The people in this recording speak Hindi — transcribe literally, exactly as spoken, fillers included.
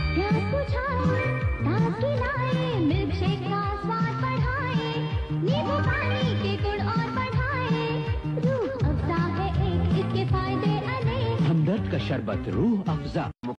प्यास बुझाए, ताकि लाए, मिल्कशेक का स्वाद बढ़ाए, नींबू पानी के गुण और बढ़ाए। रूह अफ़ज़ा है एक, इसके फायदे अनेक। हमदर्द का शरबत रूह अफ़ज़ा।